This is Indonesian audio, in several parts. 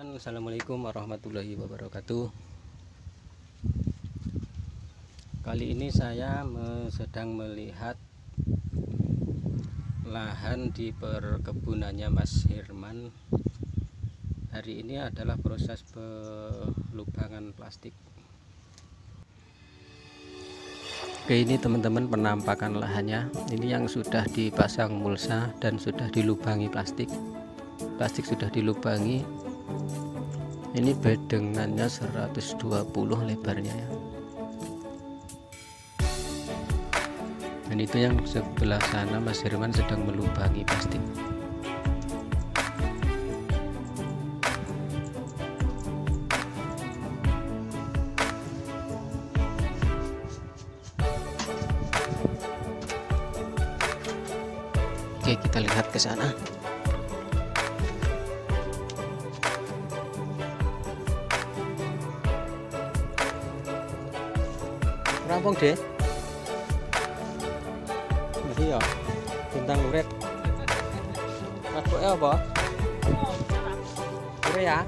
teman-teman, assalamualaikum warahmatullahi wabarakatuh. Kali ini saya sedang melihat lahan di perkebunannya Mas Herman. Hari ini adalah proses pelubangan plastik. Oke, ini teman-teman penampakan lahannya. Ini yang sudah dipasang mulsa dan sudah dilubangi plastik. Plastik sudah dilubangi. Ini bedengannya 120 lebarnya ya. Dan itu yang sebelah sana Mas Herman sedang melubangi plastik. Oke, kita lihat ke sana. Rampung deh. Iya, bintang urip. Masuknya apa? Urip ya.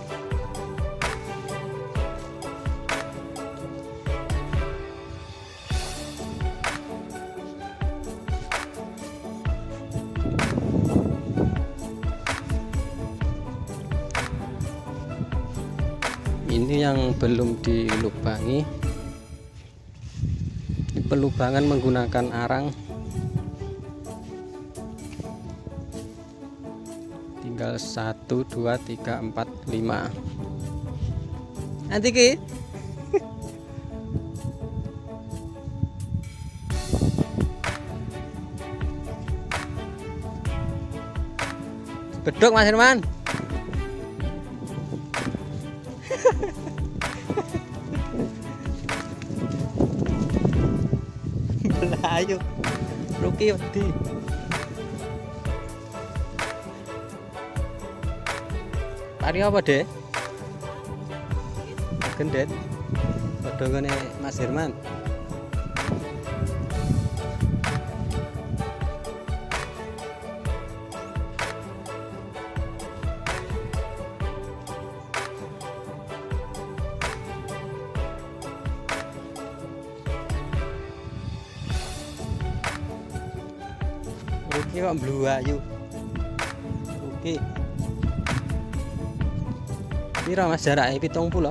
Ini yang belum dilubangi. Pelubangan menggunakan arang. Tinggal 1, 2, 3, 4, 5. Nanti ki beduk Mas Herman. Ayo, Ruki wedi. Tadi apa deh? Gendet. Podongane Mas Herman. Ruki kok mbluwayu. Ruki. Piro Mas jarake 70?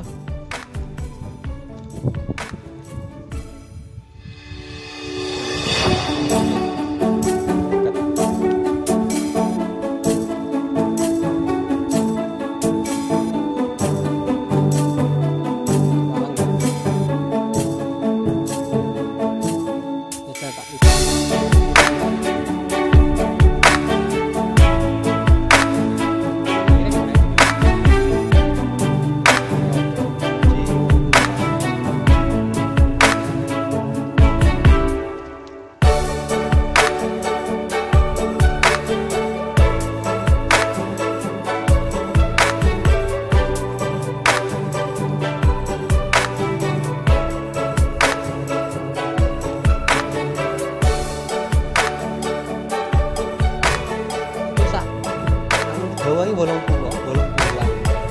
Dawa iki 80 lah.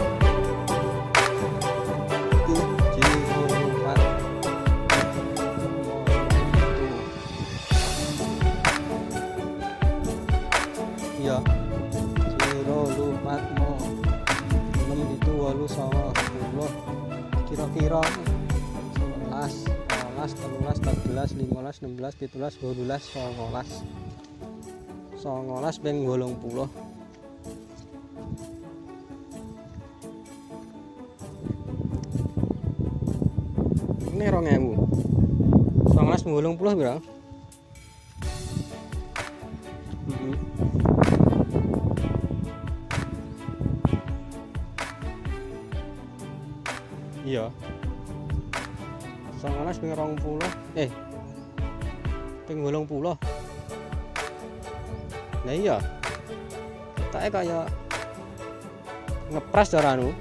Iya. 0 lupat mo. 6 itu 8 10. Kira-kira 11, 12, 13, 14, 16, 17, 18, 19. 19 ping 80. Ini 2000. 19 menggulung puluh bro. Iya. 19 ping 20. Ping 80. Nah iya. Ketake kaya ngepres daranu.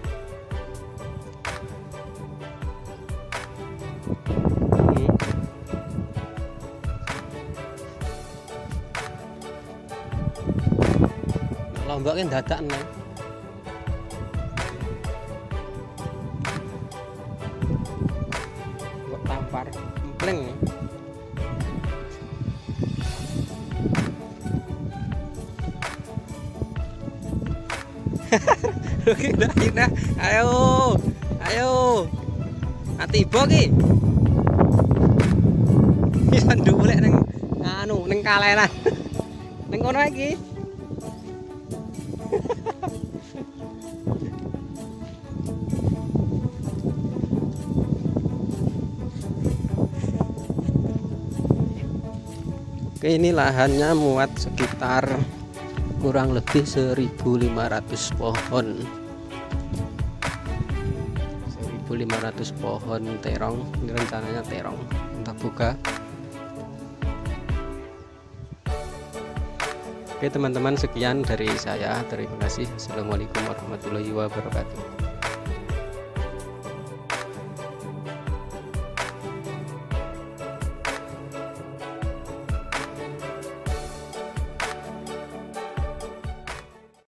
Lomboknya dadak neng. Pleng. Kita, ayo, ayo, hati bogi. Bisa dulu neng, anu, neng kalenan, neng kono lagi. Oke, ini lahannya muat sekitar kurang lebih 1.500 pohon. 1.500 pohon terong. Ini rencananya terong untuk buka. Oke teman-teman, sekian dari saya. Terima kasih. Assalamualaikum warahmatullahi wabarakatuh.